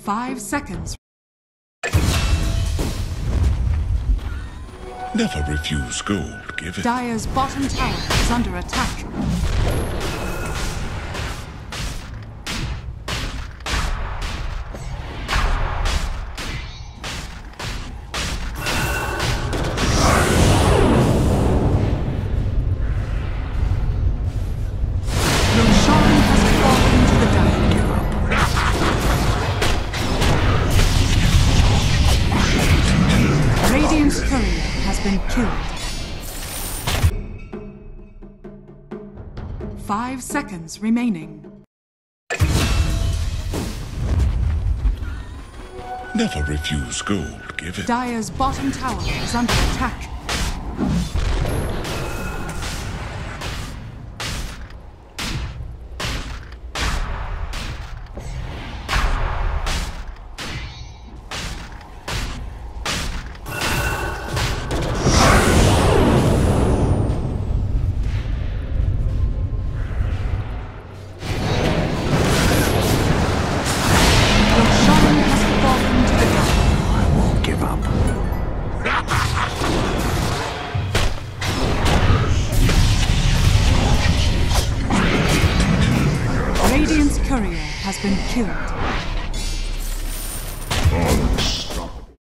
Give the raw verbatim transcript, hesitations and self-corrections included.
Five seconds. Never refuse gold given. Dire's bottom tower is under attack. Five seconds remaining. Never refuse gold given. Dire's bottom tower is under attack. Courier has been killed.